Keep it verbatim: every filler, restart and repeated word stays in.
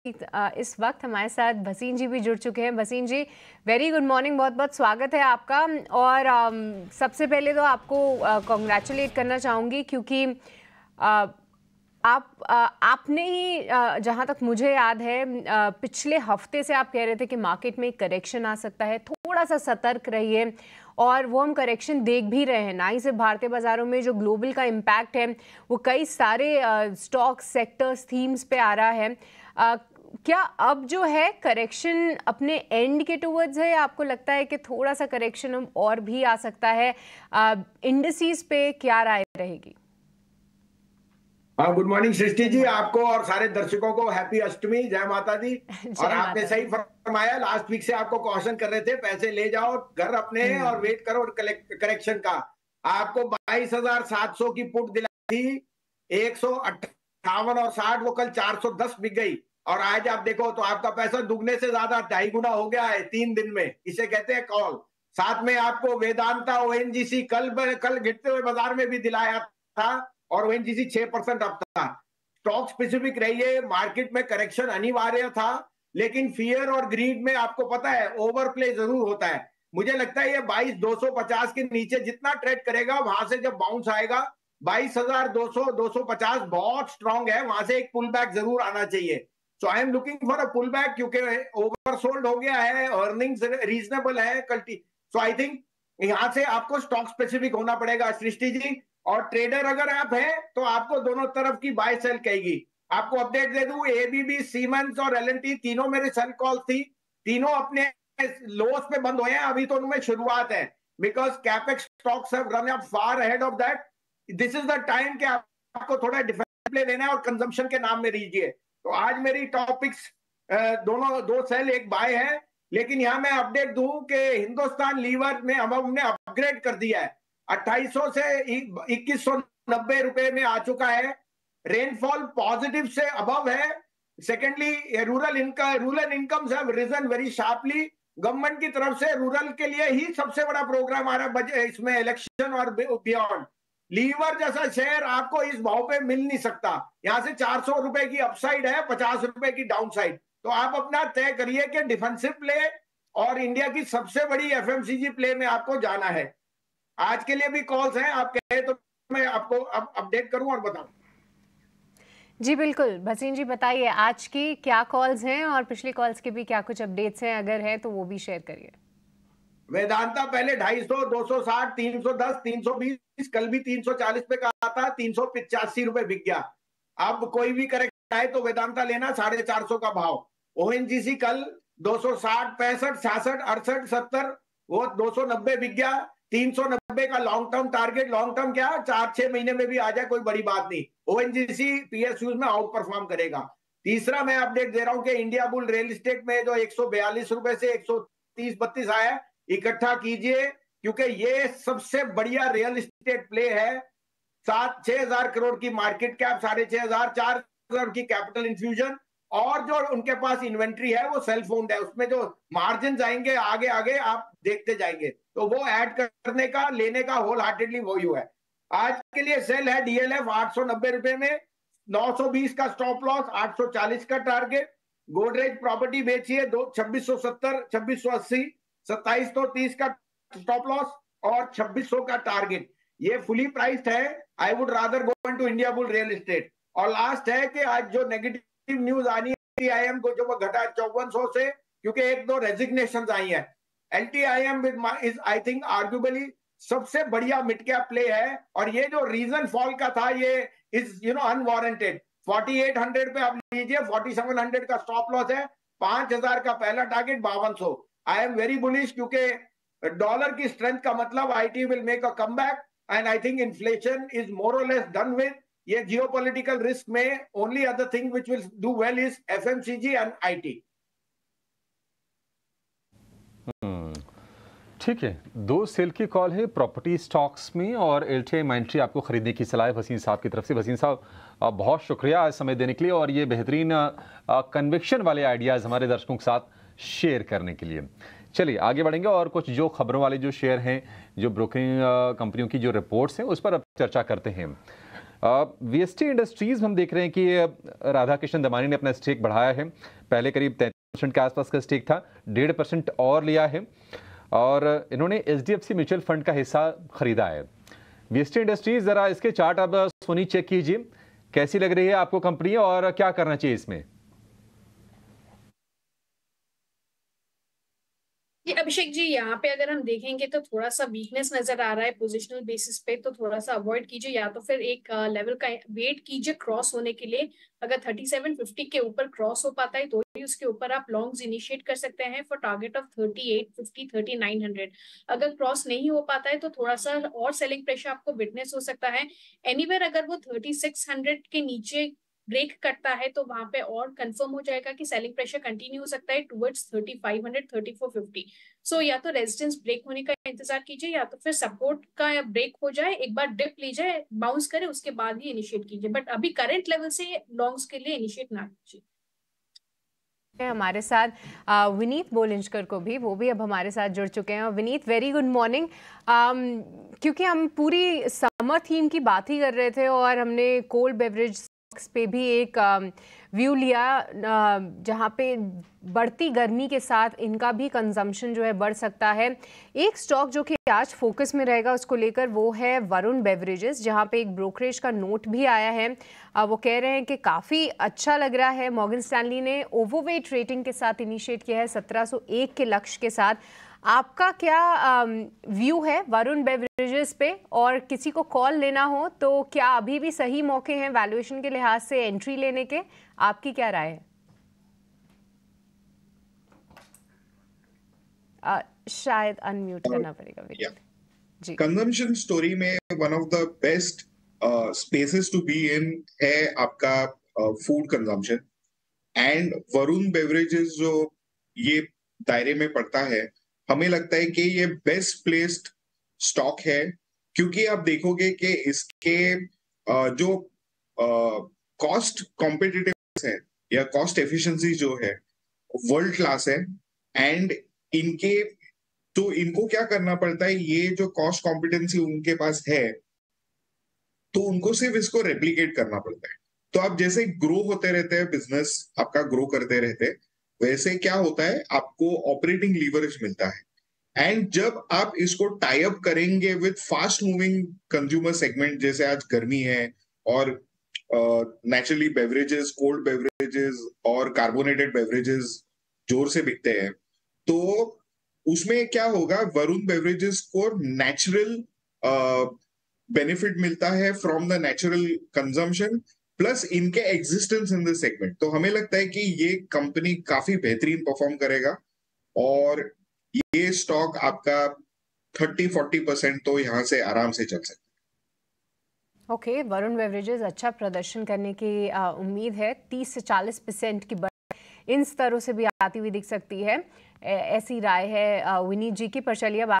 इस वक्त हमारे साथ भसीन जी भी जुड़ चुके हैं। Bhasin ji, very good morning, बहुत बहुत स्वागत है आपका। और आ, सबसे पहले तो आपको कॉन्ग्रेचुलेट करना चाहूँगी क्योंकि आ, आप आ, आपने ही जहाँ तक मुझे याद है आ, पिछले हफ्ते से आप कह रहे थे कि मार्केट में एक करेक्शन आ सकता है, थोड़ा सा सतर्क रहिए, और वो हम करेक्शन देख भी रहे हैं। ना ही सिर्फ भारतीय बाजारों में जो ग्लोबल का इम्पैक्ट है वो कई सारे स्टॉक सेक्टर्स थीम्स पे आ रहा है। आ, क्या अब जो है करेक्शन अपने एंड के टुवर्ड्स है, या आपको लगता है कि थोड़ा सा करेक्शन और भी आ सकता है? इंडिसेस पे क्या राय रहेगी? हाँ, गुड मॉर्निंग सृष्टि जी, आपको और सारे दर्शकों को हैप्पी अष्टमी, जय माता दी। और जय आपने माता सही दी। फरमाया, लास्ट वीक से आपको कॉशन कर रहे थे पैसे ले जाओ घर अपने और वेट करो करेक्शन का। आपको बाईस हजार सात सौ की पुट दिलाई थी, एक सौ अट्ठावन और साठ, वो कल चार सौ दस बिक गई। और आज आप देखो तो आपका पैसा दुगने से ज्यादा ढाई गुना हो गया है तीन दिन में। इसे कहते हैं कॉल। साथ में आपको वेदांता ओएनजीसी कल कल गिरते हुए बाजार में भी दिलाया था, और ओएनजीसी छह परसेंट अप था। स्टॉक स्पेसिफिक रहिए, मार्केट में करेक्शन अनिवार्य था, लेकिन फियर और ग्रीड में आपको पता है ओवर प्ले जरूर होता है। मुझे लगता है ये बाईस दो सौ पचास के नीचे जितना ट्रेड करेगा, वहां से जब बाउंस आएगा बाईस हजार दो सौ दो सौ पचास बहुत स्ट्रांग है, वहां से एक पुल बैक जरूर आना चाहिए। So I am looking for a pull back, क्योंकि ओवर सोल्ड हो गया है, अर्निंग्स रीजनेबल है कल। सो आई थिंक यहां से आपको स्टॉक स्पेसिफिक होना पड़ेगा सृष्टि जी। और ट्रेडर अगर आप हैं तो आपको दोनों तरफ की बाय सेल कहेगी। आपको अपडेट दे दूं, एबीबी, सीमेंस और एलएनटी तीनों मेरे सेल कॉल थी, तीनों अपने लोस पे बंद हुए हैं। अभी तो उनमें शुरुआत है, because capex stocks have run up far ahead of that. This is the time कि आपको थोड़ा डिफेंस प्ले लेना है और कंजम्पशन के नाम में लीजिए। तो आज मेरी टॉपिक्स दोनों दो सेल एक बाय है, लेकिन यहां मैं अपडेट दूं कि हिंदुस्तान लीवर में हम हमने अपग्रेड कर दिया है, अट्ठाईस सौ से इक्कीस सौ नब्बे रुपए में आ चुका है। रेनफॉल पॉजिटिव से अबव है। Secondly, rural income rural incomes have risen very sharply. Government की तरफ से रूरल के लिए ही सबसे बड़ा प्रोग्राम आ रहा है बजट, इसमें इलेक्शन और बियॉन्ड। लीवर जैसा शेयर आपको इस भाव पे मिल नहीं सकता। यहां से चार सौ रुपए की अपसाइड है, पचास रुपए की डाउन साइड। तो आप अपना तय करिए कि डिफेंसिव प्ले और इंडिया की सबसे बड़ी एफएमसीजी प्ले में आपको जाना है। आज के लिए भी कॉल्स हैं, आप कहे तो मैं आपको अब अपडेट करूं और बताऊं। जी बिल्कुल, भसीन जी बताइए आज की क्या कॉल्स हैं और पिछली कॉल्स के भी क्या कुछ अपडेट्स हैं, अगर है तो वो भी शेयर करिए। वेदांता पहले ढाई सौ, दो सौ साठ, तीन सौ दस, तीन सौ बीस, कल भी तीन सौ चालीस पे कहा था, तीन सौ पिचासी रुपए बिक गया। अब कोई भी करेक्ट आए तो वेदांता लेना, साढ़े चार सौ का भाव। ओएनजीसी कल दो सौ साठ, पैंसठ, छियासठ, अड़सठ, सत्तर, वो दो सौ नब्बे बिक गया। तीन सौ नब्बे का long term target, long term क्या चार छह महीने में भी आ जाए कोई बड़ी बात नहीं। ओएनजीसी पीएसयूज में आउट परफॉर्म करेगा। तीसरा मैं अपडेट दे रहा हूं कि इंडिया बुल रियल एस्टेट में जो एक सौ बयालीस रुपए से एक सौ तीस बत्तीस आया, इकट्ठा कीजिए, क्योंकि ये सबसे बढ़िया रियल एस्टेट प्ले है। सात छह हजार करोड़ की मार्केट कैप, साढ़े छह हजार, चार हजार की कैपिटल इंफ्यूजन, और जो उनके पास इन्वेंट्री है वो सेल्फ ओन्ड है। उसमें जो मार्जिन आएंगे आगे आगे आप देखते जाएंगे, तो वो ऐड करने का लेने का होल हार्टेडली वही है। आज के लिए सेल है डीएलएफ आठ सौ नब्बे रुपए में, नौ सौ बीस का स्टॉप लॉस, आठ सौ चालीस का टारगेट। गोदरेज प्रॉपर्टी बेचिए, दो छब्बीस सौ सत्तर, छब्बीस सौ अस्सी, सत्ताईस सौ तीस का स्टॉप लॉस और छब्बीस सौ का टारगेट। ये फुली प्राइस्ड है। I would rather go into India bull real estate. और लास्ट है कि आज जो नेगेटिव न्यूज आनी है एलटीआईएम को, जो वो घटा चौवन सौ से, क्योंकि एक दो रेजिग्नेशन आई है। LTIM is I think arguably सबसे बढ़िया मिड कैप प्ले है, और ये जो रीजन फॉल का था ये इज यू नो अनवारंटेड। अड़तालीस सौ पे आप लीजिए, सैंतालीस सौ का स्टॉप लॉस है, पांच हजार का पहला टारगेट बावन सौ। आई एम वेरी बुलिश, क्योंकि डॉलर की स्ट्रेंथ का मतलब IT will make a comeback, and I think inflation is more or less done with. ये जियोपॉलिटिकल रिस्क में only other thing which will do well is FMCG and IT. ठीक है, दो cell की call है property stocks में, और LTI माइंट्री आपको खरीदने की सलाह है भसीन साहब की तरफ से। भसीन साहब बहुत शुक्रिया आज समय देने के लिए और ये बेहतरीन कन्विक्शन वाले आइडियाज़ हमारे दर्शकों के साथ शेयर करने के लिए। चलिए आगे बढ़ेंगे और कुछ जो खबरों वाले जो शेयर हैं, जो ब्रोकिंग कंपनियों की जो रिपोर्ट्स हैं, उस पर अब चर्चा करते हैं। वीएसटी इंडस्ट्रीज हम देख रहे हैं कि राधा कृष्ण दमानी ने अपना स्टेक बढ़ाया है। पहले करीब तैंतीस परसेंट के आसपास का स्टेक था, डेढ़ परसेंट और लिया है और इन्होंने एचडीएफसी म्यूचुअल फंड का हिस्सा खरीदा है। वीएसटी इंडस्ट्रीज, जरा इसके चार्ट अब सोनी चेक कीजिए, कैसी लग रही है आपको कंपनी और क्या करना चाहिए इसमें? ये अभिषेक जी, यहाँ पे अगर हम देखेंगे तो थोड़ा सा वीकनेस नजर आ रहा है पोजिशनल बेसिस पे, तो थोड़ा सा अवॉइड कीजिए, या तो फिर एक लेवल का वेट कीजिए क्रॉस होने के लिए। अगर थर्टी सेवन फिफ्टी के ऊपर क्रॉस हो पाता है तो ही उसके ऊपर आप लॉन्ग्स इनिशिएट कर सकते हैं for target of thirty eight fifty, thirty nine hundred. अगर क्रॉस नहीं हो पाता है तो थोड़ा सा और सेलिंग प्रेशर आपको विटनेस हो सकता है एनीवेयर। अगर वो थर्टी सिक्स हंड्रेड के नीचे ब्रेक करता है तो वहां पे और कंफर्म हो जाएगा कि सेलिंग प्रेशर कंटिन्यू हो सकता है towards thirty five hundred, thirty four fifty. So या तो रेजिस्टेंस ब्रेक होने का इंतजार कीजिए या तो फिर सपोर्ट का या ब्रेक हो जाए, एक बार डिप ली जाए, बाउंस करे, उसके बाद ही इनिशिएट कीजिए। बट अभी करंट लेवल से लॉन्ग्स के लिए इनिशिएट ना कीजिए। हमारे साथ आ, विनीत बोलिंजकर को भी, वो भी अब हमारे साथ जुड़ चुके हैं। और विनीत, वेरी गुड मॉर्निंग। क्योंकि हम पूरी समर थीम की बात ही कर रहे थे और हमने कोल्ड बेवरेज पे भी एक व्यू लिया जहाँ पे बढ़ती गर्मी के साथ इनका भी कंजम्पशन जो है बढ़ सकता है। एक स्टॉक जो कि आज फोकस में रहेगा उसको लेकर वो है वरुण बेवरेजेस, जहाँ पे एक ब्रोकरेज का नोट भी आया है। वो कह रहे हैं कि काफ़ी अच्छा लग रहा है। मॉर्गन स्टैनली ने ओवरवेट रेटिंग के साथ इनिशिएट किया है सत्रह सौ एक के लक्ष्य के साथ। आपका क्या व्यू है वरुण बेवरेजेस पे, और किसी को कॉल लेना हो तो क्या अभी भी सही मौके हैं वैल्यूएशन के लिहाज से एंट्री लेने के? आपकी क्या राय है? आ, शायद अनम्यूट करना पड़ेगा विनीत जी। कंजम्पशन स्टोरी में one of the best spaces to be in है आपका food consumption, and Varun beverages जो ये दायरे में पड़ता है, हमें लगता है कि ये बेस्ट प्लेस्ड स्टॉक है, क्योंकि आप देखोगे कि इसके जो कॉस्ट कॉम्पिटिटिव है या कॉस्ट एफिशिएंसी जो है वर्ल्ड क्लास है। एंड इनके तो इनको क्या करना पड़ता है, ये जो कॉस्ट कॉम्पिटेंसी उनके पास है तो उनको सिर्फ इसको रेप्लिकेट करना पड़ता है। तो आप जैसे ग्रो होते रहते हैं, बिजनेस आपका ग्रो करते रहते हैं, वैसे क्या होता है, आपको ऑपरेटिंग लीवरेज मिलता है। एंड जब आप इसको टाई अप करेंगे with fast moving consumer segment, जैसे आज गर्मी है और नेचुरली बेवरेजेस, कोल्ड बेवरेजेस और कार्बोनेटेड बेवरेजेस जोर से बिकते हैं, तो उसमें क्या होगा, वरुण बेवरेजेस को नेचुरल बेनिफिट मिलता है from the natural consumption plus इनके एग्जिस्टेंस इन द सेगमेंट। तो हमें लगता है कि ये कंपनी काफी बेहतरीन परफॉर्म करेगा और ये स्टॉक आपका थर्टी फोर्टी परसेंट तो यहां से आराम से चल सकता है। ओके okay, वरुण बेवरेजेस अच्छा प्रदर्शन करने की उम्मीद है। तीस से चालीस परसेंट की बढ़त इन स्तरों से भी आती हुई दिख सकती है, ऐसी राय है विनीत जी की। पर चलिए अब